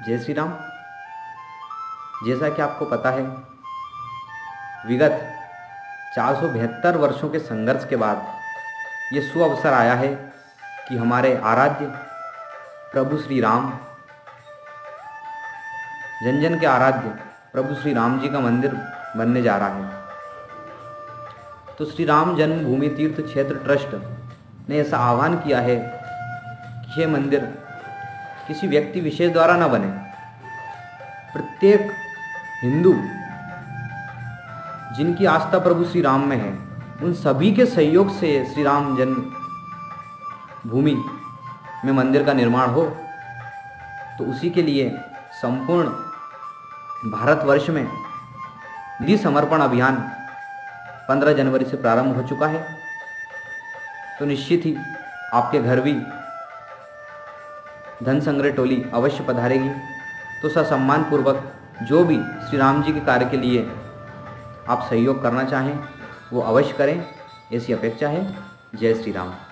जय श्री राम। जैसा कि आपको पता है, विगत 472 वर्षों के संघर्ष के बाद ये सुअवसर आया है कि हमारे आराध्य प्रभु श्री राम, जन जन के आराध्य प्रभु श्री राम जी का मंदिर बनने जा रहा है। तो श्री राम जन्मभूमि तीर्थ क्षेत्र ट्रस्ट ने ऐसा आह्वान किया है कि यह मंदिर किसी व्यक्ति विशेष द्वारा न बने, प्रत्येक हिंदू जिनकी आस्था प्रभु श्री राम में है, उन सभी के सहयोग से श्री राम जन्म भूमि में मंदिर का निर्माण हो। तो उसी के लिए संपूर्ण भारतवर्ष में निधि समर्पण अभियान 15 जनवरी से प्रारंभ हो चुका है। तो निश्चित ही आपके घर भी धन संग्रह टोली अवश्य पधारेगी। तो ससम्मान पूर्वक जो भी श्री राम जी के कार्य के लिए आप सहयोग करना चाहें वो अवश्य करें, ऐसी अपेक्षा है। जय श्री राम।